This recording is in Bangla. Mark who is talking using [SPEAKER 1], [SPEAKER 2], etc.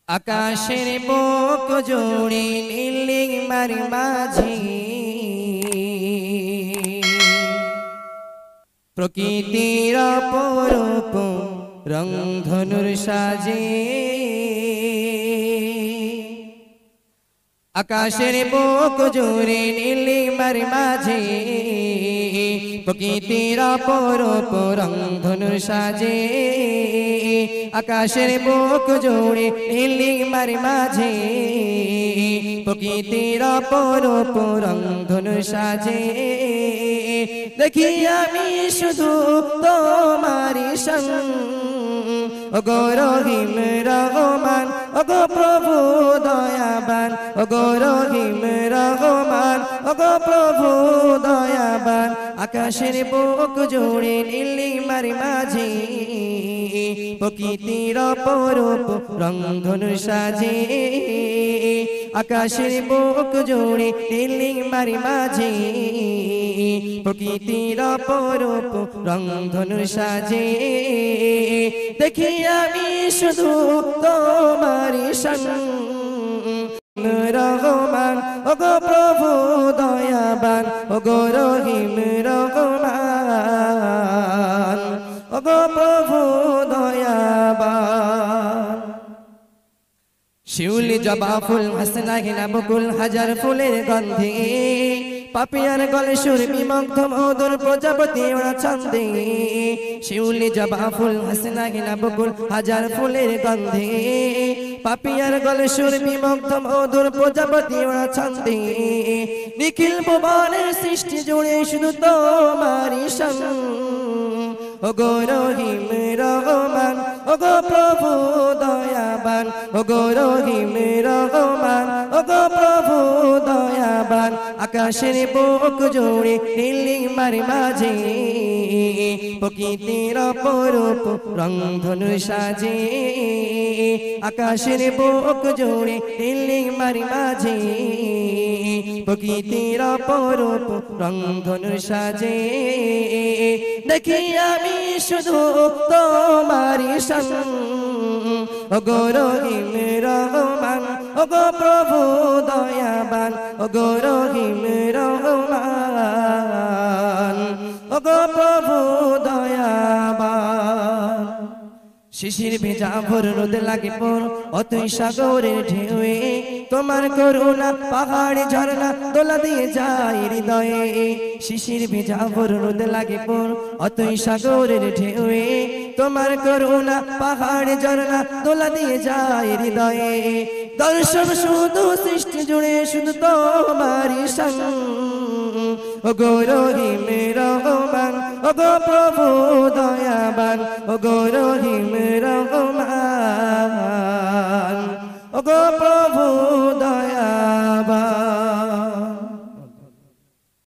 [SPEAKER 1] আকাশের বুক জুড়ে নীলিমার মাঝি প্রকৃতির অপরূপ রংধনুর সাজে আকাশের বুক জুড়ে নীলিমার মাঝে প্রকৃতির অপরূপ রংধনুর সাজে আকাশের বুক জুড়ে নীলিমার মাঝে প্রকৃতির অপরূপ রংধনুর সাজে দেখি আমি শুধু তোমারি সঙ্গ ওগো রহিম রহমান ওগো প্রভু দয়াবান ওগো রহিম রহমান ওগো প্রভু দয়াবান আকাশের বুক জুড়ে নীলিমার মাঝে প্রকৃতির অপরূপ রংধনুর সাজে আকাশের বুক জুড়ে নীলিমার মাঝে প্রকৃতির অপরূপ রংধনুর সাজে দেখি আমি শুধু তোমারি সঙ্গ রহমান ওগো প্রভু দয়াবান ওগো রহিম রহমান ওগো প্রভু দয়াবান শিউলি জবা ফুল হাসনা হিনা বকুল হাজার ফুলের গন্ধে পাপিয়ার গলে সুরবি মুগ্ধ মধুর প্রজাপতি ওরা ছন্দে শিউলি জবা ফুল হাসনা হিনা বকুল হাজার ফুলের গন্ধে পাপিয়ার গলে সুরবি মুগ্ধ মধুর প্রজাপতি ওরা ছন্দে নিখিল ভুবনের সৃষ্টি জুড়ে শুধু তোমারি সঙ্গ ওগো রহিম রহমান ওগো প্রভু দয়াবান ওগো রহিম রহমান ওগো প্রভু দয়াবান আকাশের বুক জুড়ে নীলিমার মাঝে প্রকৃতির অপরূপ রংধনুর সাজে আকাশের বুক জুড়ে নীলিমার মাঝে প্রকৃতির অপরূপ রংধনুর সাজে দেখি আমি শুধু তোমারি সঙ্গ ওগো রহিম রহমান ওগো প্রভু দয়াবান ওগো রহিম রহমান ওগো প্রভু দয়াবান শিশির ভেজা ভোর রোদ লাগে পর অতই সাগরের ঢেউয়ে তোমার করুণা পাহাড় ঝরনা দোলা দিয়ে যায় হৃদয়ে শিশির ভেজা ভোর রোদ লাগে পর অতই সাগরের ঢেউয়ে তোমার করুণা পাহাড় ঝরনা দোলা দিয়ে যায় হৃদয়ে দর্শন শুধু সৃষ্টি জুড়ে শুধু তোমারি সঙ্গ ওগো রহিম রহমান ওগো প্রভু দয়াবান ওগো রহিম রহমান ওগো